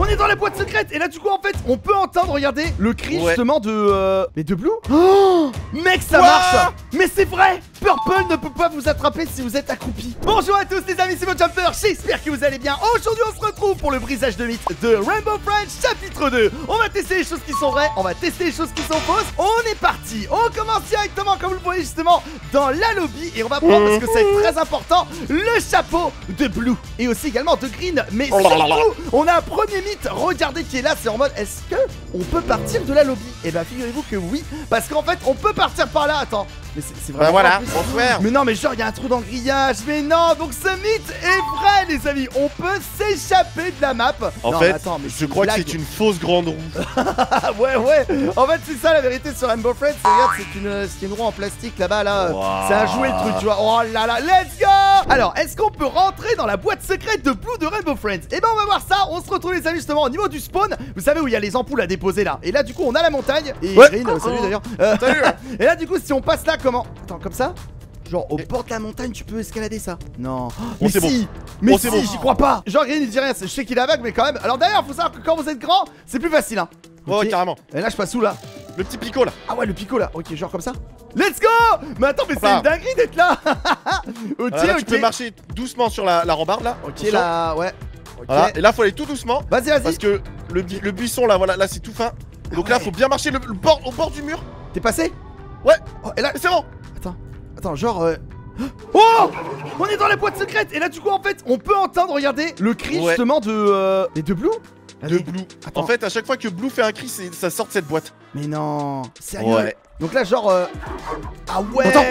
On est dans la boîte secrète. Et là du coup en fait on peut entendre, regardez, le cri justement de... Mais de Blue. Mec ça marche. Mais c'est vrai, Purple ne peut pas vous attraper si vous êtes accroupi. Bonjour à tous les amis, c'est Jumper. J'espère que vous allez bien. Aujourd'hui on se retrouve pour le brisage de mythe de Rainbow Friends chapitre 2. On va tester les choses qui sont vraies, on va tester les choses qui sont fausses. On est parti. On commence directement comme vous le voyez justement dans la lobby. Et on va prendre, parce que c'est très important, le chapeau de Blue. Et aussi également de Green. Mais surtout on a un premier mythe, regardez qui est là. C'est en mode, est-ce que on peut partir de la lobby? Et bah figurez-vous que oui. Parce qu'en fait on peut partir par là. Attends, mais c'est vraiment voilà, bonsoir. Mais non mais genre il y a un trou dans le grillage. Mais non, donc ce mythe est vrai les amis. On peut s'échapper de la map. En fait, attends, mais je crois que c'est une fausse grande roue. Ouais. En fait c'est ça la vérité sur Rainbow Friends. Regarde, c'est une roue en plastique là-bas là. Wow. C'est un jouet le truc tu vois. Oh là là, let's go. Alors est-ce qu'on peut rentrer dans la boîte secrète de Blue de Rainbow Friends? Et ben on va voir ça. On se retrouve les amis justement au niveau du spawn. Vous savez où il y a les ampoules à déposer là. Et là du coup on a la montagne. Et Green, salut d'ailleurs. Salut. Et là du coup si on passe là comment? Attends, comme ça? Genre au bord de la montagne tu peux escalader ça? Non. Mais si, mais si, j'y crois pas. Genre Green il dit rien, je sais qu'il est aveugle mais quand même. Alors d'ailleurs faut savoir que quand vous êtes grand c'est plus facile hein. Ouais carrément. Et là je passe où là? Le petit picot là. Ah ouais le picot là, ok genre comme ça. Let's go. Mais attends mais c'est une dinguerie d'être là. Ok voilà, tu peux marcher doucement sur la rambarde là. Ok là ouais. Voilà, et là faut aller tout doucement. Vas-y. Parce que le buisson là, voilà, là c'est tout fin. Et donc là faut bien marcher au bord du mur. T'es passé? Ouais. Oh, et là c'est bon. Attends genre Oh! On est dans la boîte secrète. Et là du coup en fait on peut entendre, regardez, le cri justement de... Mais de Blue? De Blue. Attends. En fait à chaque fois que Blue fait un cri ça sort de cette boîte. Mais non, sérieux? Ouais. Donc là genre Ah ouais. Attends.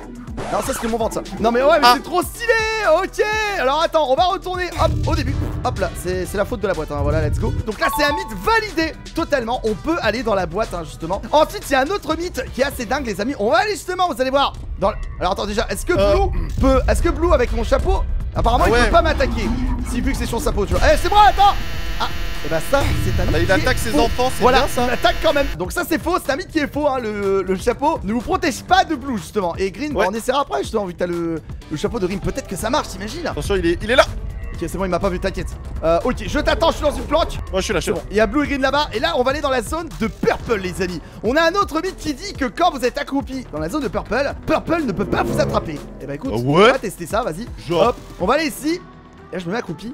Non ça c'était mon ventre ça. Non mais ouais mais c'est trop stylé. Ok. Alors attends, on va retourner hop au début. Hop là, c'est la faute de la boîte hein. Voilà, let's go. Donc là c'est un mythe validé totalement. On peut aller dans la boîte hein, justement. Ensuite il y a un autre mythe qui est assez dingue les amis. On va aller justement, vous allez voir dans... Alors attends déjà, est-ce que Blue peut... Est-ce que Blue avec mon chapeau apparemment il peut pas m'attaquer si vu que c'est sur sa peau tu vois. Eh c'est bon attends. Ah. Et bah ça c'est un mythe il attaque ses enfants, c'est voilà, bien ça. Il attaque quand même. Donc ça c'est faux, c'est un mythe qui est faux hein. Le chapeau ne vous protège pas de Blue justement. Et Green bah, on essaiera après justement vu que t'as le chapeau de Green. Peut-être que ça marche, t'imagines? Attention il est là. Ok c'est bon il m'a pas vu, t'inquiète. Ok je t'attends, je suis dans une planque. Moi je suis là, c'est bon. Il y a Blue et Green là-bas. Et là on va aller dans la zone de Purple les amis. On a un autre mythe qui dit que quand vous êtes accroupi dans la zone de Purple, Purple ne peut pas vous attraper. Et bah écoute, on va tester ça, vas-y. Hop, on va aller ici. Et là je me mets accroupi.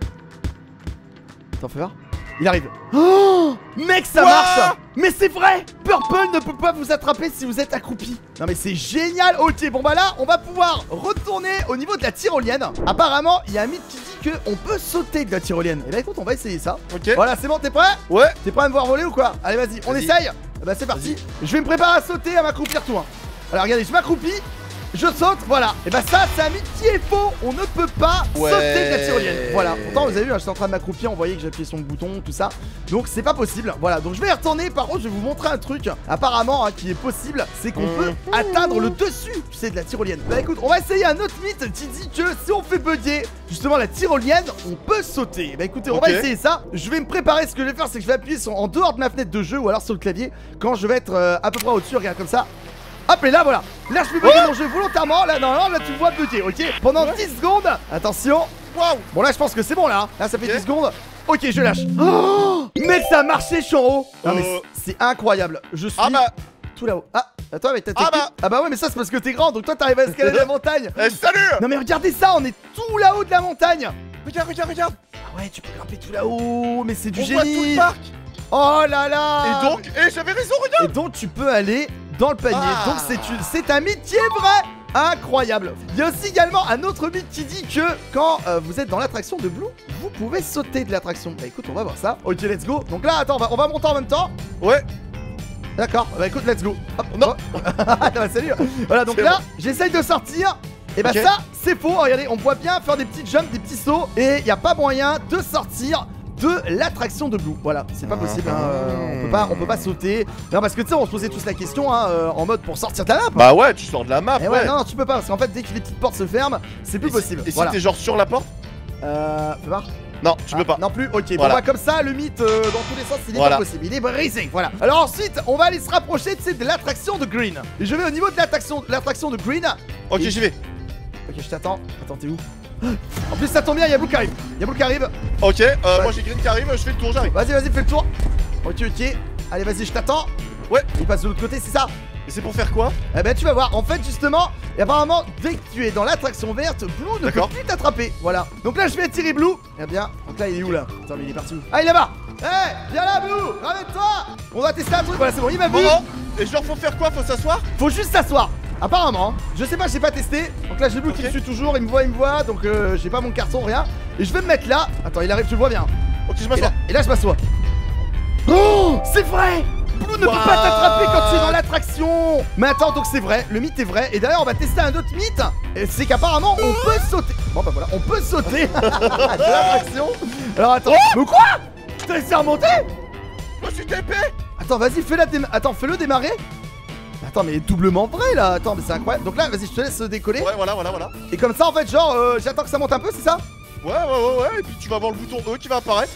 Attends fais voir. Il arrive. Oh mec ça marche. Mais c'est vrai, Purple ne peut pas vous attraper si vous êtes accroupi. Non mais c'est génial. Ok bon bah là on va pouvoir retourner au niveau de la tyrolienne. Apparemment il y a un mythe qui dit qu'on peut sauter de la tyrolienne. Et bah écoute on va essayer ça. Ok. Voilà c'est bon, t'es prêt? Ouais. T'es prêt à me voir voler ou quoi? Allez vas-y, on essaye. Bah c'est parti. Je vais me préparer à sauter, à m'accroupir tout hein. Alors regardez, je m'accroupis. Je saute, voilà. Et bah ça c'est un mythe qui est faux. On ne peut pas sauter de la tyrolienne. Voilà, pourtant vous avez vu hein, j'étais en train de m'accroupir. On voyait que j'appuyais sur le bouton, tout ça. Donc c'est pas possible, voilà. Donc je vais y retourner. Par contre je vais vous montrer un truc apparemment hein, qui est possible. C'est qu'on peut atteindre le dessus, tu sais, de la tyrolienne. Bah écoute, on va essayer un autre mythe qui dit que si on fait bugger justement la tyrolienne, on peut sauter. Bah écoutez, on va essayer ça. Je vais me préparer, ce que je vais faire c'est que je vais appuyer en dehors de ma fenêtre de jeu ou alors sur le clavier quand je vais être à peu près au-dessus, regarde comme ça. Hop et là voilà, là je peux bugger mon jeu volontairement. Là non, là tu me vois bugger, ok. Pendant 10 secondes, attention. Waouh. Bon là je pense que c'est bon là. Là ça fait 10 secondes. Ok je lâche. Oh mec ça a marché, je suis en haut. Non mais c'est incroyable. Je suis tout là-haut. Ah attends mais t'as ah bah ouais mais ça c'est parce que t'es grand. Donc toi t'arrives à escalader la montagne. Salut. Non mais regardez ça, on est tout là-haut de la montagne. Regarde. Ah ouais tu peux grimper tout là-haut. Mais c'est du génie. On voit tout le parc. Oh là là. Et donc, j'avais raison, regarde. Et donc tu peux aller dans le panier. Donc c'est un mythe qui est vrai. Incroyable. Il y a aussi également un autre mythe qui dit que quand vous êtes dans l'attraction de Blue, vous pouvez sauter de l'attraction. Bah écoute on va voir ça. Ok let's go. Donc là attends on va monter en même temps. Ouais. D'accord, bah écoute let's go. Hop, non. Bah salut. Voilà donc là j'essaye de sortir. Et bah ça c'est faux. Regardez on voit bien faire des petits jumps, des petits sauts. Et il n'y a pas moyen de sortir de l'attraction de Blue. Voilà, c'est pas possible hein. On peut pas sauter. Non parce que tu sais on se posait tous la question hein, en mode pour sortir de la map. Bah ouais tu sors de la map. Ouais non tu peux pas parce qu'en fait dès que les petites portes se ferment c'est plus possible. Et si t'es genre sur la porte? Fais voir. Non tu peux pas. Non plus, ok voilà. Bon bah comme ça le mythe dans tous les sens il est pas possible. Il est brisé, voilà. Alors ensuite on va aller se rapprocher tu sais de l'attraction de Green. Et je vais au niveau de l'attraction de Green. Ok j'y vais. Ok je t'attends. Attends t'es où? En plus ça tombe bien, il y a Blue qui arrive. Il y a Blue qui arrive. Ok, moi j'ai Green qui arrive, je fais le tour, j'arrive. Vas-y, fais le tour. Ok. Allez, vas-y, je t'attends. Ouais. Il passe de l'autre côté, c'est ça? Et c'est pour faire quoi? Eh ben tu vas voir, en fait justement, et apparemment dès que tu es dans l'attraction verte, Blue ne peut plus t'attraper. Voilà. Donc là je vais attirer Blue. Eh bien, donc là il est où là? Attends mais il est parti où? Ah il est là-bas. Eh, viens là Blue, ramène-toi. On va tester un truc, voilà c'est bon, il m'a vu. Et genre faut faire quoi? Faut s'asseoir? Faut juste s'asseoir. Apparemment, je sais pas, j'ai pas testé. Donc là j'ai Blue qui me suit toujours, il me voit, donc j'ai pas mon carton, rien. Et je vais me mettre là. Attends, il arrive, tu le vois bien. Ok, je m'assois. Et là je m'assois. Oh, c'est vrai. Blue ne peut pas t'attraper quand tu es dans l'attraction. Mais attends, donc c'est vrai, le mythe est vrai. Et d'ailleurs on va tester un autre mythe. C'est qu'apparemment on peut sauter. Bon bah voilà, on peut sauter de l'attraction. Alors attends, mais quoi? T'as laissé remonter? Moi je suis TP. Attends, vas-y, fais-le démarrer. Attends, mais doublement vrai là. Attends, mais c'est incroyable. Donc là, vas-y, je te laisse décoller. Ouais, voilà. Et comme ça, en fait, genre, j'attends que ça monte un peu, c'est ça? Ouais. Et puis tu vas voir le bouton E qui va apparaître.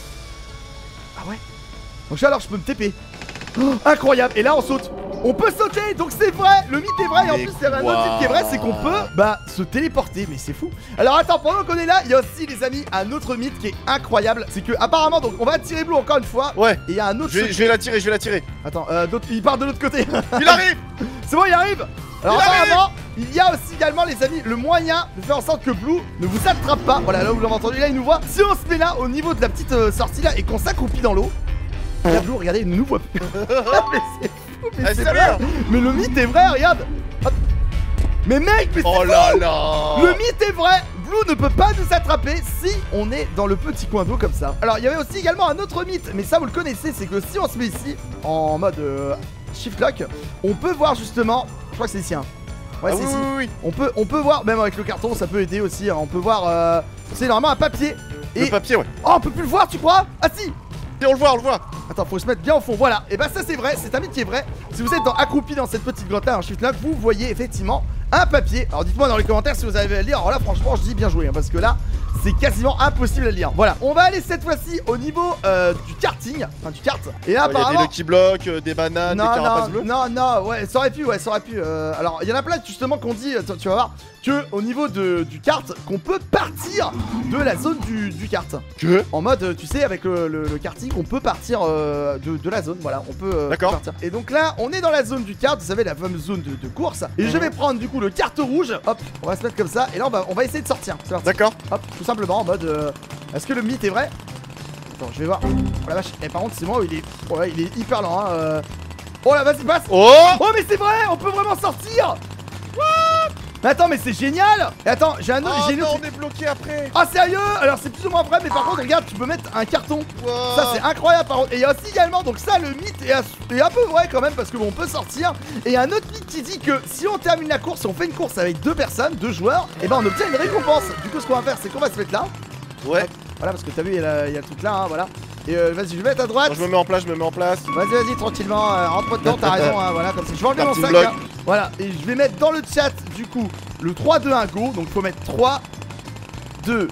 Ah ouais. Donc là, alors, je peux me TP. Oh, incroyable. Et là, on saute. On peut sauter, donc c'est vrai. Le mythe est vrai. Et en plus, il y a un autre mythe qui est vrai, c'est qu'on peut, se téléporter. Mais c'est fou. Alors attends, pendant qu'on est là, il y a aussi, les amis, un autre mythe qui est incroyable. C'est que apparemment, donc, on va attirer Blue encore une fois. Ouais. Et il y a un autre. Je vais l'attirer. Attends, il part de l'autre côté. Il arrive. C'est bon, il arrive. Alors apparemment, il y a aussi également, les amis, le moyen de faire en sorte que Blue ne vous attrape pas. Voilà, là où vous l'avez entendu, là il nous voit. Si on se met là, au niveau de la petite sortie là, et qu'on s'accroupit dans l'eau, là Blue, regardez, il ne nous voit plus. Mais c'est fou, mais c'est vrai. Mais le mythe est vrai, regarde. Hop. Mais mec, mais c'est oh là là. Le mythe est vrai. Blue ne peut pas nous attraper si on est dans le petit coin d'eau comme ça. Alors il y avait aussi également un autre mythe, mais ça vous le connaissez, c'est que si on se met ici en mode shift lock, on peut voir justement, je crois que c'est ici hein. Ouais, c'est ici. Oui. On peut voir, même avec le carton ça peut aider aussi hein. On peut voir, c'est normalement un papier. Et... le papier, ouais. Oh, on peut plus le voir, tu crois? Ah si. Et on le voit. Attends, faut se mettre bien au fond, voilà. Et bah ça c'est vrai, c'est un mythe qui est vrai. Si vous êtes accroupi dans cette petite grotte là en shift lock, vous voyez effectivement un papier. Alors dites-moi dans les commentaires si vous avez à le lire. Alors là franchement je dis bien joué hein, parce que là c'est quasiment impossible à lire. Voilà, on va aller cette fois-ci au niveau du karting, enfin du kart. Et là apparemment, il y a des Lucky Blocks, des bananes, des carapaces bleues. Non, ouais, ça aurait pu, alors il y en a plein justement qu'on dit, tu vas voir, que au niveau du kart, qu'on peut partir de la zone du kart. Que en mode, tu sais, avec le karting, on peut partir de la zone, voilà, on peut partir. Et donc là, on est dans la zone du kart, vous savez, la fameuse zone de course. Et je vais prendre du coup le kart rouge, hop, on va se mettre comme ça, et là on va essayer de sortir. D'accord. Hop, tout simplement en mode, est-ce que le mythe est vrai? Attends, je vais voir. Oh la vache, par contre, c'est moi, il est hyper lent, hein. Oh là, vas-y, passe. Oh, mais c'est vrai, on peut vraiment sortir. What? Mais attends, mais c'est génial. Et attends, j'ai un autre. On est bloqué après. Ah sérieux? Alors c'est plus ou moins vrai, mais par contre regarde, tu peux mettre un carton. Ça c'est incroyable par contre. Et il y a aussi également, donc ça le mythe est un peu vrai quand même, parce que bon, on peut sortir. Et il y a un autre mythe qui dit que si on termine la course, si on fait une course avec deux joueurs, et ben on obtient une récompense. Du coup ce qu'on va faire, c'est qu'on va se mettre là. Ouais. Voilà, parce que t'as vu, il y a le truc là, hein, voilà. Et vas-y, je vais mettre à droite. Non, je me mets en place. Vas-y, tranquillement, rentre dedans, t'as raison, hein, voilà, comme ça. Je vais enlever mon sac, hein. Voilà, et je vais mettre dans le chat, du coup, le 3, 2, 1, go. Donc faut mettre 3, 2,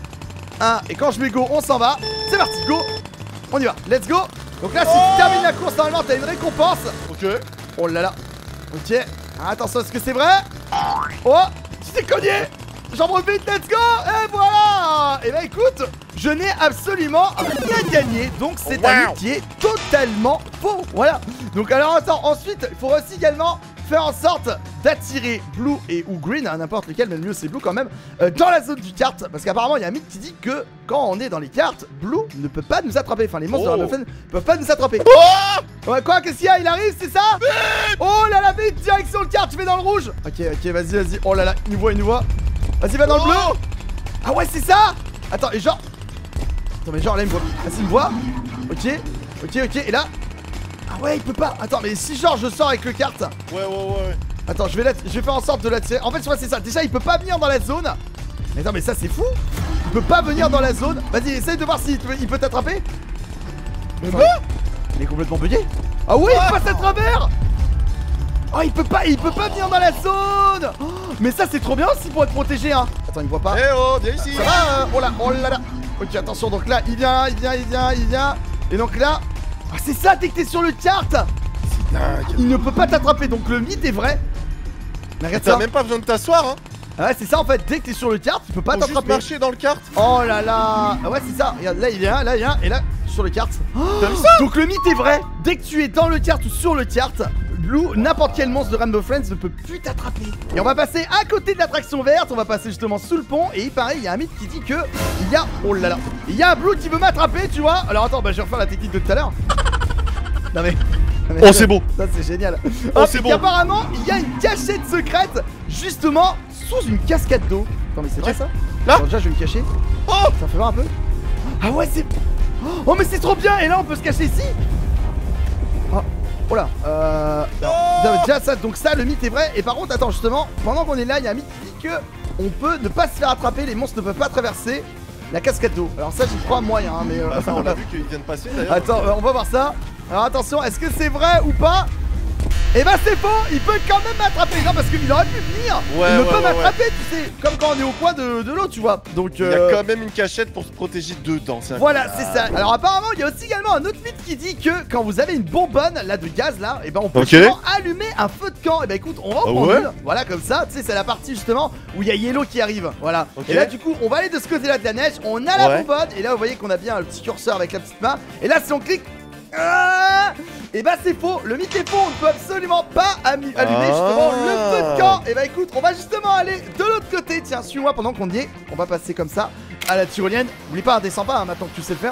1. Et quand je mets go, on s'en va. C'est parti, go. On y va, let's go. Donc là, si tu termines la course, normalement, t'as une récompense. Ok. Oh là là. Ok. Attention, est-ce que c'est vrai? Oh, tu t'es cogné. J'en profite, let's go. Et voilà. Et bah écoute, je n'ai absolument rien gagné. Donc c'est un mythe qui est totalement faux. Voilà. Donc alors attends, ensuite il faudra aussi également faire en sorte d'attirer Blue ou Green, hein, n'importe lequel, mais le mieux c'est Blue quand même, dans la zone du kart. Parce qu'apparemment il y a un mythe qui dit que quand on est dans les cartes, Blue ne peut pas nous attraper. Enfin les monstres de la ne peuvent pas nous attraper. Ouais, quoi, qu'est-ce qu'il y a? Il arrive, c'est ça? Oh là là, vite, direction le kart, tu vas dans le rouge. Ok, vas-y. Oh là là, il nous voit. Vas-y, va dans le bleu. Ah ouais, c'est ça. Attends, et genre... Attends, mais genre là il me voit. Ah si, il me voit. Ok. Et là... Ah ouais, il peut pas. Attends, mais si genre je sors avec le kart. Ouais. Attends, je vais faire en sorte de l'attirer. En fait, c'est ça. Déjà, il peut pas venir dans la zone. Mais attends, mais ça c'est fou. Il peut pas venir dans la zone. Vas-y, essaye de voir s'il peut t'attraper. Mais quoi? Il est complètement bugué. Ah ouais, il passe à travers. Oh, il peut pas venir dans la zone. Oh, mais ça c'est trop bien aussi pour être protégé, hein. Attends, il me voit pas. Eh oh, viens ici. Ça va, oh là là. Ok, attention, donc là, il vient. Et donc là... Ah, c'est ça, dès que t'es sur le kart, c'est dingue. il ne peut pas t'attraper, donc le mythe est vrai. Mais regarde ça. T'as même pas besoin de t'asseoir, hein. Ah ouais, c'est ça en fait, dès que t'es sur le kart, tu peux pas Faut juste t'attraper. marcher dans le kart. Oh là là. Ah ouais, c'est ça. Regarde, là il est un, là il y a un, et là sur le kart. T'as vu ça? Donc le mythe est vrai. Dès que tu es dans le kart ou sur le kart, Blue, n'importe quel monstre de Rainbow Friends ne peut plus t'attraper. Et on va passer à côté de l'attraction verte, on va passer justement sous le pont. Et il paraît, il y a un mythe qui dit que il y a, oh là là, il y a un Blue qui veut m'attraper, tu vois. Alors attends, bah je vais refaire la technique de tout à l'heure. Non mais... Oh c'est beau. Ça c'est génial. Oh c'est bon. Apparemment il y a une cachette secrète justement sous une cascade d'eau. Attends mais c'est vrai ça? Là. Attends, déjà je vais me cacher. Oh. Ça fait voir un peu. Ah ouais c'est... Oh mais c'est trop bien. Et là on peut se cacher ici. Oh là déjà ça, donc ça le mythe est vrai. Et par contre attends justement, pendant qu'on est là il y a un mythe qui dit que on peut ne pas se faire attraper, les monstres ne peuvent pas traverser la cascade d'eau. Alors ça j'y crois moyen hein, mais Enfin on a vu qu'ils viennent passer d'ailleurs. attends on va voir ça. Alors attention, est-ce que c'est vrai ou pas? Eh bah c'est faux, il peut quand même m'attraper. Non parce qu'il aurait pu venir. Ouais, il ne ouais, peut ouais, m'attraper tu sais. Comme quand on est au coin de l'eau tu vois. Donc Il y a quand même une cachette pour se protéger dedans. voilà c'est ça. Alors apparemment il y a aussi également un autre mythe qui dit que quand vous avez une bonbonne là de gaz là, et ben on peut justement allumer un feu de camp. Et ben écoute on va en prendre une. Voilà comme ça, tu sais c'est la partie justement où il y a Yellow qui arrive. Voilà. Et là du coup on va aller de ce côté là de la neige. On a la bonbonne. Et là vous voyez qu'on a bien le petit curseur avec la petite main. Et là si on clique, et bah c'est faux, le mythe est faux, on ne peut absolument pas allumer justement le feu de camp. Et bah écoute, on va justement aller de l'autre côté. Tiens, suis-moi pendant qu'on y est. On va passer comme ça à la tyrolienne. N'oublie pas, descends pas hein, maintenant que tu sais le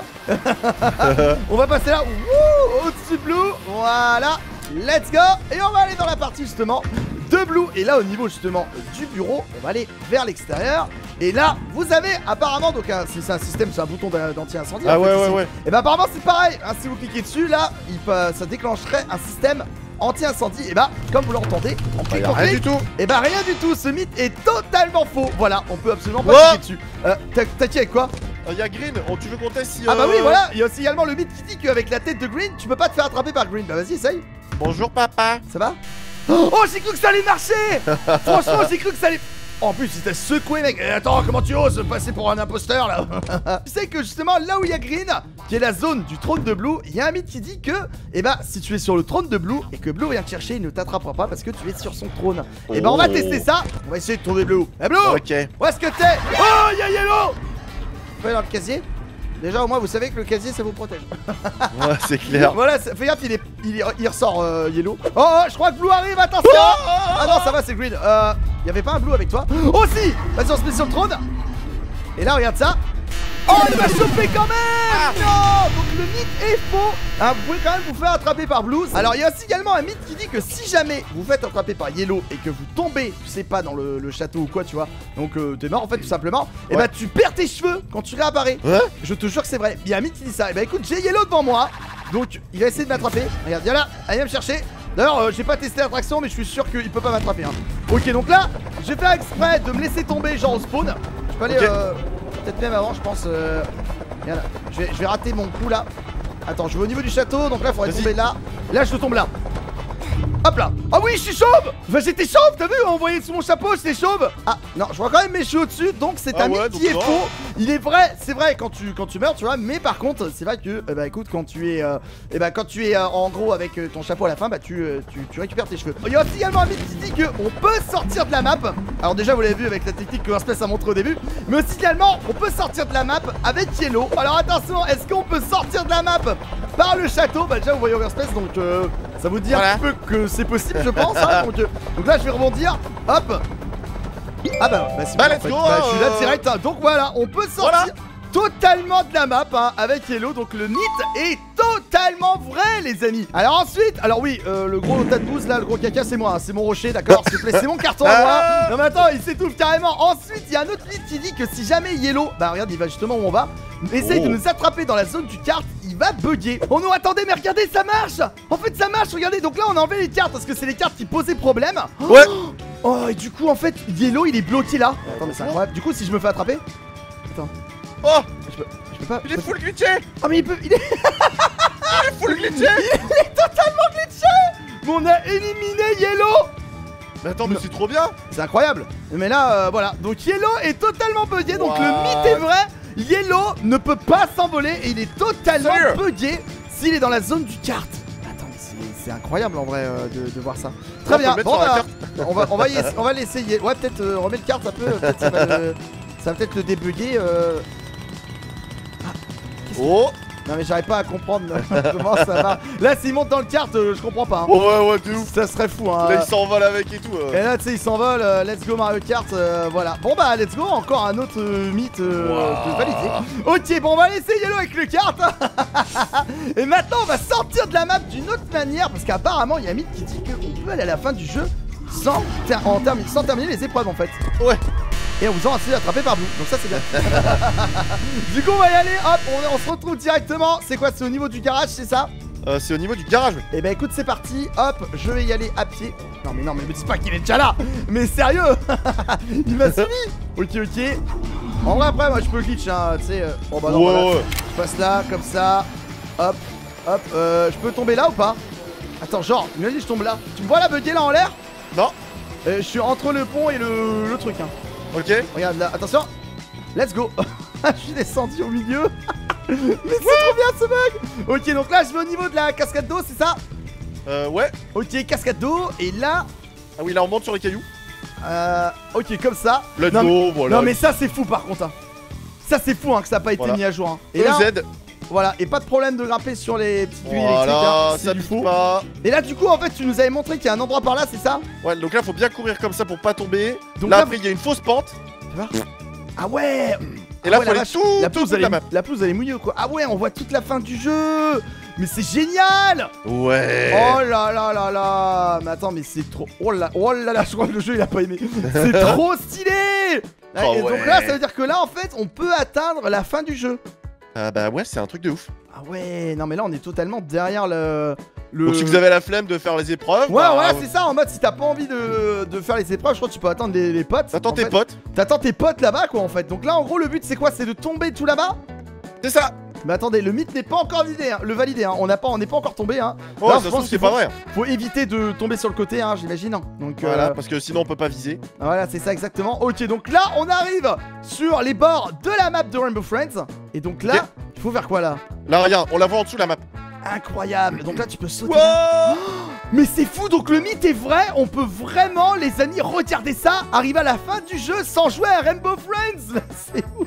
faire. On va passer là, au-dessus de Blue. Voilà, let's go. Et on va aller dans la partie justement de Blue. Et là au niveau justement du bureau, on va aller vers l'extérieur. Et là, vous avez apparemment, donc c'est un système, c'est un bouton d'anti-incendie. Ah ouais. Et bah apparemment c'est pareil, hein, si vous cliquez dessus, là, ça déclencherait un système anti-incendie. Et bah, comme vous l'entendez, on clique, rien du tout. Et bah rien du tout, ce mythe est totalement faux. Voilà, on peut absolument pas cliquer dessus. T'as qui avec quoi? Il y a Green, tu veux qu'on teste si... Ah bah oui voilà, il y a aussi également le mythe qui dit qu'avec la tête de Green, tu peux pas te faire attraper par Green. Bah vas-y, essaye. Bonjour papa. Ça va? Oh j'ai cru que ça allait marcher. Franchement j'ai cru que ça allait... En plus, il t'a secoué, mec. Attends, comment tu oses passer pour un imposteur là? Tu sais que justement, là où il y a Green, qui est la zone du trône de Blue, il y a un mythe qui dit que, eh bah, si tu es sur le trône de Blue et que Blue vient te chercher, il ne t'attrapera pas parce que tu es sur son trône. Et bah, on va tester ça. On va essayer de trouver Blue. Eh, Blue! Ok. Où est-ce que t'es? Oh, il y a Yellow! Tu peux aller dans le casier? Déjà, au moins, vous savez que le casier, ça vous protège. Ouais, c'est clair. Voilà, fais gaffe, il ressort Yellow. Oh, je crois que Blue arrive, attention! Ah non, ça va, c'est Green. Y'avait pas un Blue avec toi? Oh si! Vas-y, on se met sur le trône. Et là, regarde ça. Oh, il m'a chopé quand même! Non! Donc le mythe est faux. Hein, vous pouvez quand même vous faire attraper par Blue. Alors, il y a aussi également un mythe qui dit que si jamais vous faites attraper par Yellow et que vous tombez, tu sais pas, dans le château ou quoi, tu vois, donc t'es mort en fait, tout simplement, et bah tu perds tes cheveux quand tu réapparais. Je te jure que c'est vrai. Il y a un mythe qui dit ça. Et bah écoute, j'ai Yellow devant moi. Donc, il va essayer de m'attraper. Regarde, viens là, allez viens me chercher. D'ailleurs, j'ai pas testé l'attraction, mais je suis sûr qu'il peut pas m'attraper. Hein. Ok, donc là, je vais faire exprès de me laisser tomber, genre au spawn. Je peux aller peut-être même avant, je pense. Regarde, je vais rater mon coup là. Attends, je vais au niveau du château, donc là, il faudrait tomber là. Là, je tombe là. Hop là. Ah oui, je suis chauve. Enfin, j'étais chauve, t'as vu? On voyait sous mon chapeau, j'étais chauve. Ah non, je vois quand même mes cheveux au-dessus, donc c'est un mythe qui est faux. Il est vrai, c'est vrai quand tu meurs, tu vois. Mais par contre, c'est vrai que, bah écoute, quand tu es, en gros avec ton chapeau à la fin, bah tu récupères tes cheveux. Il y a aussi également un mythe qui dit qu'on peut sortir de la map. Alors déjà, vous l'avez vu avec la technique que Overspace a montré au début, mais aussi également, on peut sortir de la map avec Yellow. Alors attention, est-ce qu'on peut sortir de la map par le château? Bah déjà, vous voyez Overspace, donc ça vous dit un petit peu que c'est possible, je pense. Hein, donc là, je vais rebondir. Hop. Ah bah c'est bon, let's go. Je suis là direct. Hein. Donc voilà, on peut sortir totalement de la map hein, avec Yellow. Donc le mythe est totalement vrai, les amis. Alors ensuite, alors oui, le gros tas de bouse là, le gros caca, c'est moi, hein, c'est mon rocher, d'accord, s'il te plaît, c'est mon carton à moi. Non mais attends, il s'étouffe carrément. Ensuite, il y a un autre mythe qui dit que si jamais Yellow, bah regarde, il va justement où on va, essaye de nous attraper dans la zone du kart, il va bugger. Oh non, attendez, mais regardez, ça marche. En fait, ça marche, regardez. Donc là, on a enlevé les cartes parce que c'est les cartes qui posaient problème. Ouais. Oh, et du coup, en fait, Yellow, il est bloqué là. Attends, mais c'est incroyable. Du coup, si je me fais attraper, attends. Oh, je peux pas. il est full glitché. Oh, mais il est il est full glitché. Il est totalement glitché. Mais on a éliminé Yellow. Mais attends, mais c'est trop bien. C'est incroyable. Mais là, voilà. Donc Yellow est totalement bugué. Donc le mythe est vrai. Yellow ne peut pas s'envoler et il est totalement bugué s'il est dans la zone du kart. Attends, mais c'est c'est incroyable en vrai de voir ça. On Très peut bien, le mettre bon sur la bah, carte. on va l'essayer. Ouais, peut-être remettre carte un peu, peut-être ça va peut-être le débugger. Oh. Non mais j'arrive pas à comprendre comment ça va. Là s'il monte dans le kart, je comprends pas. Hein. Ouais, de ouf. Ça serait fou hein. Là, il s'envole avec et tout. Et là tu sais il s'envole, let's go Mario Kart, voilà. Bon bah let's go, encore un autre mythe de valider. Ok bon on va laisser Yellow avec le kart. Et maintenant on va sortir de la map d'une autre manière. Parce qu'apparemment il y a Mythe qui dit qu'on peut aller à la fin du jeu sans terminer les épreuves en fait. Ouais. Et on vous en a attrapé par Blue, donc ça c'est bien. Du coup on va y aller, hop, on se retrouve directement. C'est quoi, c'est au niveau du garage, c'est ça? C'est au niveau du garage. Et bah écoute c'est parti, hop, je vais y aller à pied. Non mais me dis pas qu'il est déjà là. Mais sérieux. Il m'a suivi. Ok. En vrai après moi je peux glitch hein, tu sais. Bon bah non, ouais. je passe là, comme ça. Hop, je peux tomber là ou pas? Attends, genre, imagine je tombe là. Tu me vois la bugger là en l'air? Non. Je suis entre le pont et le truc hein. Ok. Regarde là, attention. Let's go. Je suis descendu au milieu. Mais c'est trop bien ce bug. Ok donc là je vais au niveau de la cascade d'eau, c'est ça? Ouais. Ok, cascade d'eau. Et là Ah oui, là on monte sur les cailloux. ok comme ça. Let's go, voilà. Non mais ça c'est fou par contre hein. Ça c'est fou hein, que ça n'a pas été mis à jour hein. Et là, Z. voilà, et pas de problème de grimper sur les petites grilles Voilà, électriques, ça du pique pas. Et là du coup en fait tu nous avais montré qu'il y a un endroit par là, c'est ça? Ouais, donc là faut bien courir comme ça pour pas tomber. Donc là là, après il y a une fausse pente. Tu vois? Ah ouais. Et là ouais, faut aller tout la pelouse elle est mouillée quoi. Ah ouais, on voit toute la fin du jeu. Mais c'est génial. Ouais. Oh là là là là. Mais attends mais c'est trop. Oh là là, je crois que le jeu il a pas aimé. C'est trop stylé. Oh et ouais. donc là ça veut dire que là en fait on peut atteindre la fin du jeu. Ah bah ouais, c'est un truc de ouf. Ah ouais, non mais là on est totalement derrière le... Donc si vous avez la flemme de faire les épreuves, Ouais, ouais, c'est ça, en mode si t'as pas envie de faire les épreuves, je crois que tu peux attendre les potes. T'attends tes potes. T'attends tes potes là-bas quoi en fait. Donc là en gros le but c'est quoi? C'est de tomber tout là-bas? C'est ça. Mais attendez, le mythe n'est pas encore validé, hein, hein. On n'est pas encore tombé hein. Oh, là, ça se trouve c'est pas vrai. Faut éviter de tomber sur le côté hein, j'imagine. Donc voilà, parce que sinon on peut pas viser. Voilà, c'est ça exactement. Ok, donc là on arrive sur les bords de la map de Rainbow Friends. Et donc là, il faut faire quoi là? Là regarde, on la voit en dessous la map. Incroyable, donc là tu peux sauter là. Oh, mais c'est fou, donc le mythe est vrai. On peut vraiment, les amis, regarder ça, arriver à la fin du jeu sans jouer à Rainbow Friends. C'est ouf.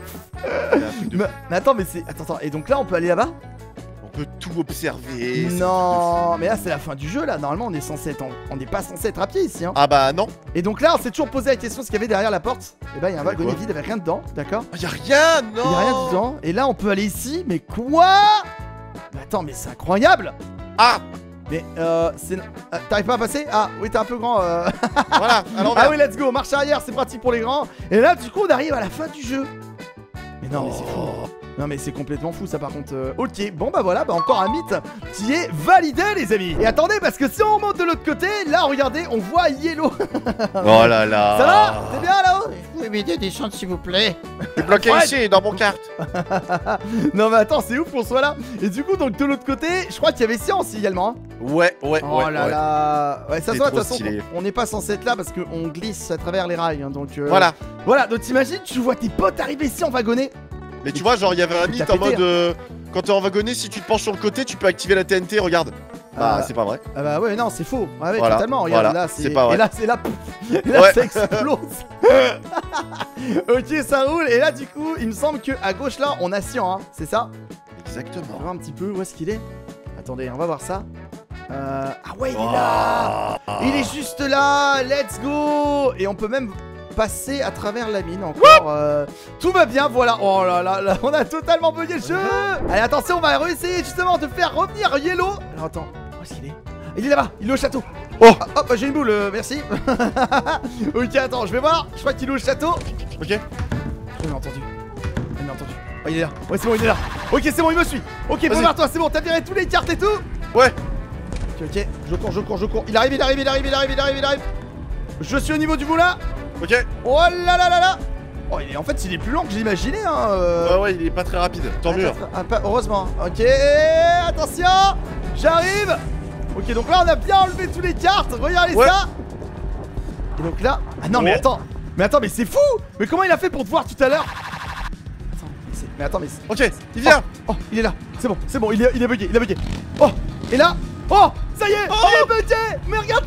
Mais attends, mais c'est... Attends, et donc là on peut aller là-bas? On peut tout observer. Non, mais là c'est la fin du jeu là. Normalement on est censé être on n'est pas censé être à pied ici hein. Ah bah non. Et donc là on s'est toujours posé la question ce qu'il y avait derrière la porte. Et bah il y a un wagonnet vide avec rien dedans, d'accord? Y'a rien, non. Y'a rien dedans. Et là on peut aller ici, mais quoi? Mais attends, mais c'est incroyable. Ah. Mais c'est... T'arrives pas à passer? Ah oui t'es un peu grand Voilà, alors ah oui let's go, marche arrière, c'est pratique pour les grands. Et là du coup on arrive à la fin du jeu. Mais non mais c'est fou. Non mais c'est complètement fou ça par contre. Ok, bon bah voilà, bah encore un mythe qui est validé les amis. Et attendez parce que si on monte de l'autre côté, là regardez, on voit Yellow. Oh là là. Ça va? T'es bien là-haut? Vous pouvez m'aider des chantes s'il vous plaît? Je suis bloqué ici dans mon carte. Non mais attends, c'est ouf qu'on soit là. Et du coup donc de l'autre côté, je crois qu'il y avait Science également hein. Ouais. Oh là là. Ouais ça se voit de toute façon stylé. on n'est pas censé être là parce qu'on glisse à travers les rails hein, donc Voilà. Voilà, donc t'imagines, tu vois tes potes arriver ici en wagonnet. Mais tu vois, genre il y avait un mythe en mode quand t'es en wagonnet, si tu te penches sur le côté, tu peux activer la TNT, regarde. Bah c'est pas vrai. Ah bah ouais non c'est faux. Ah ouais Voilà, totalement. Regarde voilà, là c'est pas vrai. Et là c'est là. Et là Ouais. ça explose. Ok ça roule. Et là du coup il me semble que à gauche là on a Sian hein, c'est ça? On Exactement. va voir un petit peu où est-ce qu'il est. Attendez on va voir ça. Ah ouais il est là. Il est juste là. Let's go. Et on peut même passer à travers la mine encore. Tout va bien, voilà. Oh là là là, on a totalement bugué le jeu. Allez, attention, on va réessayer justement de faire revenir Yellow. Alors attends, où est-ce qu'il est? Il est là-bas, il est au château. Oh. Ah, hop, j'ai une boule, merci. Ok, attends, je vais voir. Je crois qu'il est au château. Ok. Je l'ai entendu. Il m'a entendu. Oh, il est là. Ouais, c'est bon, il est là. Ok, c'est bon, il me suit. Ok, prépare-toi, c'est bon, t'as viré tous les cartes et tout. Ouais. Ok, je cours. Il arrive. Je suis au niveau du moulin. Ok. Oh là là là là. Oh en fait il est plus lent que j'imaginais hein Ouais il est pas très rapide, tant mieux. Heureusement. Ok, attention. J'arrive. Ok donc là on a bien enlevé tous les cartes. Regardez ça. Et donc là. Ah non mais attends. Mais c'est fou. Mais comment il a fait pour te voir tout à l'heure? Attends mais Ok, il vient. Oh il est là. C'est bon, il est bugué. Oh. Et là. Oh, ça y est, il est bugué. Mais regarde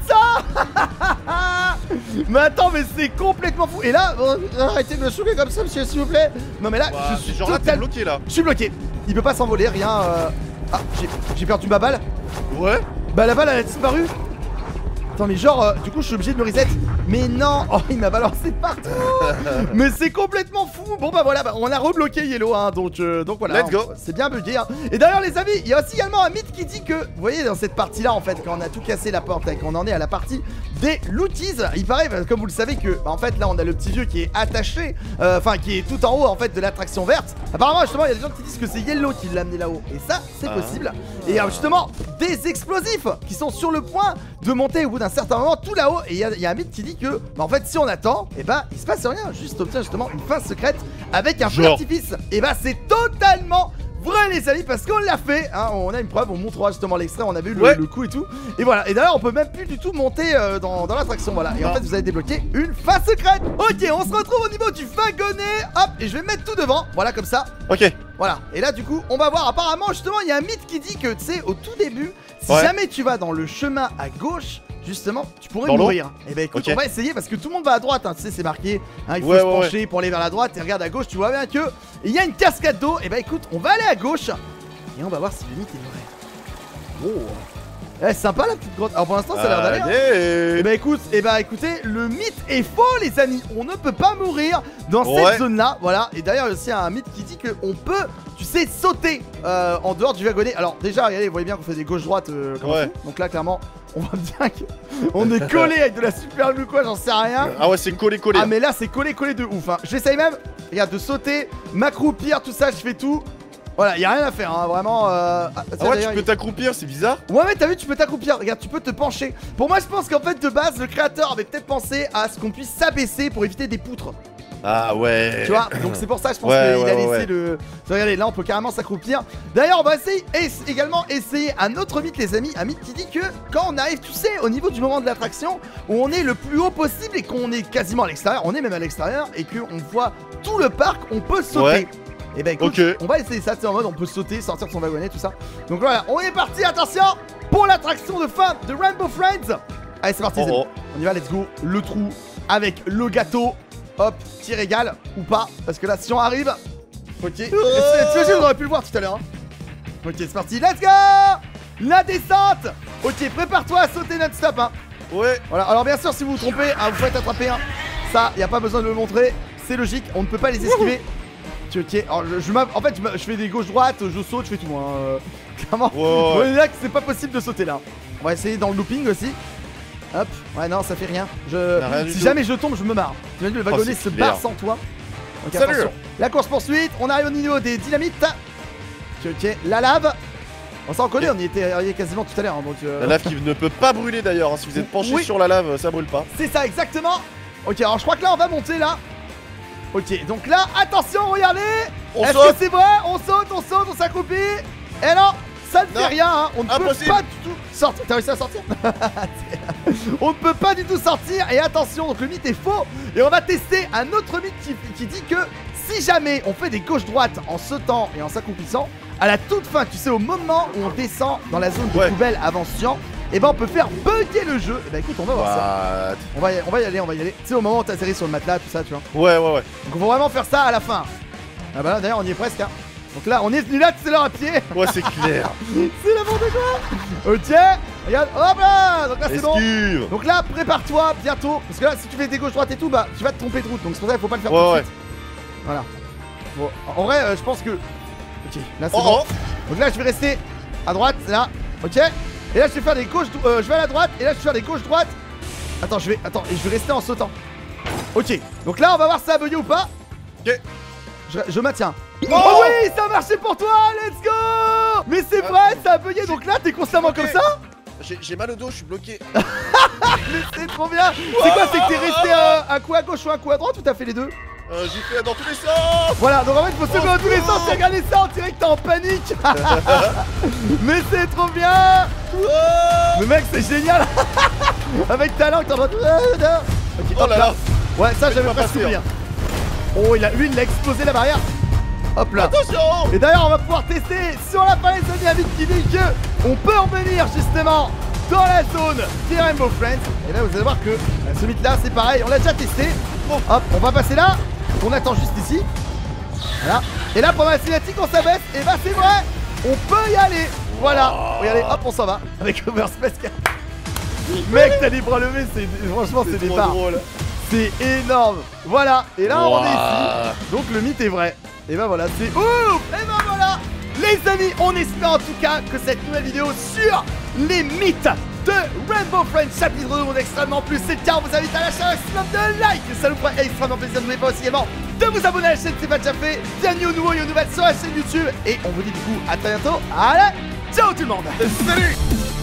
ça. Mais attends, mais c'est complètement fou. Et là, arrêtez de me choquer comme ça, monsieur, s'il vous plaît. Non mais là, je suis genre là, t'es bloqué là. Je suis bloqué. Il peut pas s'envoler, rien. Ah, j'ai perdu ma balle. Ouais. Bah la balle elle a disparu. Attends mais genre du coup je suis obligé de me reset. Mais non. Oh il m'a balancé partout. Mais c'est complètement fou. Bon bah voilà on a rebloqué Yellow hein, donc voilà. Let's go. C'est bien bugué hein. Et d'ailleurs les amis il y a aussi également un mythe qui dit que vous voyez dans cette partie là en fait quand on a tout cassé la porte et qu'on en est à la partie des looties, il paraît comme vous le savez que en fait là on a le petit vieux qui est attaché, enfin qui est tout en haut en fait de l'attraction verte. Apparemment justement il y a des gens qui disent que c'est Yellow qui l'a amené là-haut. Et ça c'est possible. Et justement des explosifs qui sont sur le point de monter au bout d'un certain moment tout là-haut. Et il y a un mythe qui dit que bah, en fait si on attend, et bah il se passe rien, juste obtient justement une fin secrète avec un feu d'artifice. Et bah c'est totalement vrai les amis parce qu'on l'a fait hein, on a une preuve, on montrera justement l'extrait, on a vu le coup et tout. Et voilà, et d'ailleurs on peut même plus du tout monter dans l'attraction, voilà. Et en fait vous avez débloqué une fin secrète. Ok, on se retrouve au niveau du wagonnet. Hop, et je vais mettre tout devant, voilà comme ça. Ok. Voilà, et là du coup on va voir apparemment justement il y a un mythe qui dit que tu sais au tout début si jamais tu vas dans le chemin à gauche justement tu pourrais mourir. Et bah écoute on va essayer parce que tout le monde va à droite hein, tu sais c'est marqué hein, il faut se pencher pour aller vers la droite et regarde à gauche tu vois bien que il y a une cascade d'eau. Et bah écoute on va aller à gauche et on va voir si le mythe est vrai. Oh c'est sympa la petite grotte. Alors pour l'instant ça a l'air d'aller hein. Et bah écoutez le mythe est faux les amis. On ne peut pas mourir dans cette zone là. Voilà. Et d'ailleurs il y a aussi un mythe qui dit qu'on peut tu sais sauter en dehors du wagonnet. Alors déjà regardez vous voyez bien qu'on fait des gauche-droite comme ça. Donc là clairement on voit bien qu'on est collé avec de la super glue quoi j'en sais rien. Ah ouais c'est collé. Ah mais là c'est collé de ouf hein. J'essaye même regarde de sauter, m'accroupir tout ça je fais tout. Voilà, y'a rien à faire, hein, vraiment. ouais, tu peux t'accroupir, c'est bizarre. Ouais, t'as vu, tu peux t'accroupir. Regarde, tu peux te pencher. Pour moi, je pense qu'en fait, de base, le créateur avait peut-être pensé à ce qu'on puisse s'abaisser pour éviter des poutres. Ah ouais. Tu vois, donc c'est pour ça, je pense qu'il a laissé le. Regardez, là, on peut carrément s'accroupir. D'ailleurs, on va essayer également essayer un autre mythe, les amis. Un mythe qui dit que quand on arrive, tu sais, au niveau du moment de l'attraction, où on est le plus haut possible et qu'on est quasiment à l'extérieur, on est même à l'extérieur et qu'on voit tout le parc, on peut sauter. Et bah écoute, on va essayer ça, c'est en mode on peut sauter, sortir de son wagonnet, tout ça. Donc voilà, on est parti, attention pour l'attraction de fin de Rainbow Friends. Allez c'est parti, on y va, let's go. Le trou avec le gâteau. Hop, tir égal ou pas. Parce que là si on arrive. Ok, tu imagines on aurait pu le voir tout à l'heure hein. Ok c'est parti, let's go. La descente. Ok, prépare-toi à sauter non-stop hein. Ouais. Voilà, alors bien sûr si vous vous trompez, hein, vous faites attraper un. Ça, y a pas besoin de le montrer. C'est logique, on ne peut pas les esquiver. Ok, alors en fait je fais des gauche-droite, je saute, je fais tout hein. Clairement, on est là que c'est pas possible de sauter là. On va essayer dans le looping aussi. Hop, ouais non ça fait rien. Si jamais je tombe je me marre. Tu imagines le wagonnet se barre sans toi. Ok attention, la course poursuite, on arrive au niveau des dynamites. Ok, la lave. On s'en connaît, on y était quasiment tout à l'heure hein, donc la lave qui ne peut pas brûler d'ailleurs hein. Si vous êtes penché sur la lave ça brûle pas. C'est ça exactement. Ok alors je crois que là on va monter là. Ok, donc là, attention, regardez. Est-ce que c'est vrai? On saute, on s'accroupit. Et non, ça ne fait rien, hein. On ne peut pas du tout sortir. T'as réussi à sortir? On ne peut pas du tout sortir. Et attention, donc le mythe est faux. Et on va tester un autre mythe qui dit que si jamais on fait des gauches-droites en sautant et en s'accroupissant, à la toute fin, tu sais, au moment où on descend dans la zone de poubelle avançant, et ben on peut faire bugger le jeu. Et ben écoute on va voir ça. On va y aller. Tu sais au moment où t'atterris sur le matelas tout ça tu vois. Ouais. Donc on va vraiment faire ça à la fin. Ah bah là d'ailleurs on y est presque hein. Donc là on est venu là tout à l'heure à pied. Ouais c'est clair. C'est n'importe quoi. Ok. Regarde, hop là. Donc là c'est bon. Donc là prépare-toi bientôt. Parce que là si tu fais des gauche droite et tout bah tu vas te tromper de route. Donc c'est pour ça qu'il faut pas le faire tout de suite. Voilà. Bon, en vrai je pense que. Ok là c'est bon. Donc là je vais rester à droite là. Ok. Et là je vais faire des gauches, je vais à la droite et là je vais faire des gauches-droite. Attends, et je vais rester en sautant. Ok, donc là on va voir si ça a bugué ou pas. Ok. Je maintiens. Oh oui, ça a marché pour toi, let's go. Mais c'est vrai, ça a bugué, donc là t'es constamment comme ça. J'ai mal au dos, je suis bloqué. Mais c'est trop bien. C'est quoi, c'est que t'es resté un coup à gauche ou un coup à droite ou t'as fait les deux? J'ai fait dans tous les sens. Voilà, donc en fait il faut se faire dans tous les sens. Et regarder ça, on dirait que t'es en panique. Mais c'est trop bien. Mais mec c'est génial. Avec ta langue t'es en mode okay, oh là là. Ouais ça j'avais presque oublié. Oh lui il a explosé la barrière. Hop là. Attention. Et d'ailleurs on va pouvoir tester sur la falaise dynamique qui dit que on peut revenir justement dans la zone des Rainbow Friends. Et là vous allez voir que ce mythe là c'est pareil, on l'a déjà testé. Hop, on va passer là. On attend juste ici. Voilà. Et là pendant la cinématique on s'abaisse. Et bah c'est vrai, on peut y aller. Voilà, regardez, hop on s'en va avec Overspace. Mec t'as les bras levés, franchement c'est des barres. C'est énorme. Voilà, et là on est ici. Donc le mythe est vrai. Et bah voilà, c'est ouf. Et bah voilà. Les amis, on espère en tout cas que cette nouvelle vidéo sur les mythes de Rainbow Friends chapitre 2 est extrêmement plus. C'est le cas, on vous invite à lâcher un maximum de likes. Ça nous ferait extrêmement plaisir. N'oubliez pas aussi également de vous abonner à la chaîne si c'est pas déjà fait. Bienvenue aux nouveaux et aux nouvelles sur la chaîne YouTube. Et on vous dit du coup à très bientôt. Allez, ciao tout le monde. Salut.